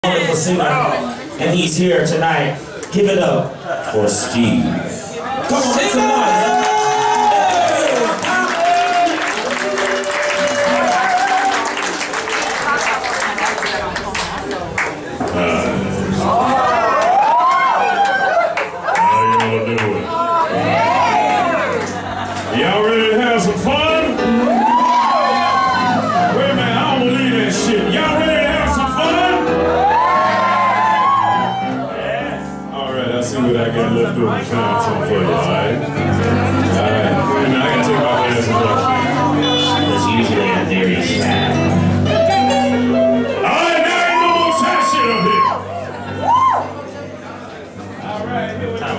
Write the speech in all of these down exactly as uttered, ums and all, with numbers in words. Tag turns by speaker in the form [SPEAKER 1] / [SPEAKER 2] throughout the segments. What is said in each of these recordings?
[SPEAKER 1] Wonderful singer, and he's here tonight. Give it up for Steve. Come on, make some noise.
[SPEAKER 2] Y'all ready to have some fun? Wait a minute, I don't believe that shit. Y'all ready to have some fun? Alright, I'll see what I got left over to find something for you, alright? Alright, wait a minute, I gotta take my glasses off.
[SPEAKER 1] Because usually I'm very shy.
[SPEAKER 2] Alright, now ain't no more shy shit up here. Alright, here we go.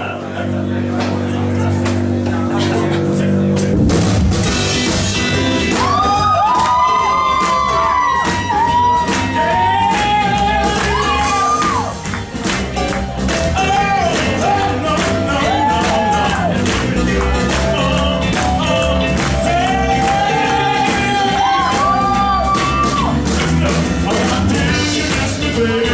[SPEAKER 2] Baby.